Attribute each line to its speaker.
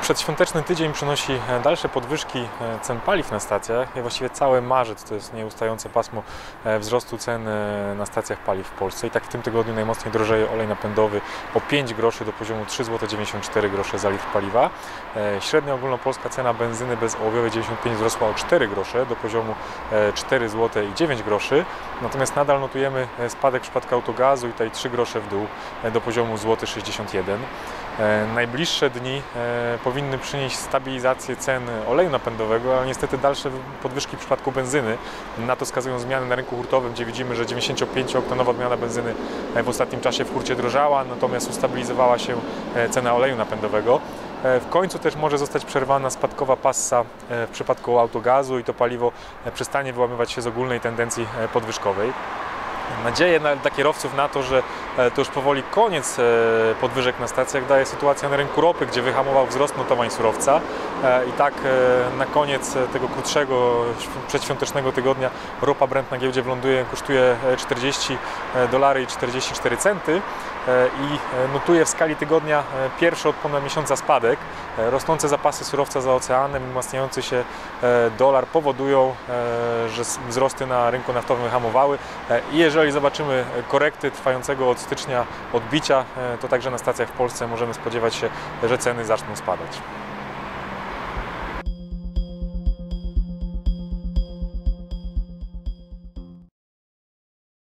Speaker 1: Przedświąteczny tydzień przynosi dalsze podwyżki cen paliw na stacjach i właściwie cały marzec to jest nieustające pasmo wzrostu cen na stacjach paliw w Polsce. I tak w tym tygodniu najmocniej drożeje olej napędowy o 5 groszy do poziomu 3,94 zł za litr paliwa. Średnia ogólnopolska cena benzyny bezołowiowej 95 wzrosła o 4 grosze do poziomu 4 zł i 9 groszy. Natomiast nadal notujemy spadek w przypadku autogazu i tutaj 3 grosze w dół do poziomu złoty 61 zł. Najbliższe dni powinny przynieść stabilizację cen oleju napędowego, ale niestety dalsze podwyżki w przypadku benzyny. Na to wskazują zmiany na rynku hurtowym, gdzie widzimy, że 95-oktanowa odmiana benzyny w ostatnim czasie w hurcie drożała, natomiast ustabilizowała się cena oleju napędowego. W końcu też może zostać przerwana spadkowa passa w przypadku autogazu i to paliwo przestanie wyłamywać się z ogólnej tendencji podwyżkowej. Nadzieję dla kierowców na to, że to już powoli koniec podwyżek na stacjach daje sytuacja na rynku ropy, gdzie wyhamował wzrost notowań surowca. I tak na koniec tego krótszego przedświątecznego tygodnia ropa Brent na giełdzie wyląduje, kosztuje $40 i 44 centy i notuje w skali tygodnia pierwszy od ponad miesiąca spadek. Rosnące zapasy surowca za oceanem i umacniający się dolar powodują, że wzrosty na rynku naftowym wyhamowały i jeżeli zobaczymy korekty trwającego od stycznia odbicia, to także na stacjach w Polsce możemy spodziewać się, że ceny zaczną spadać.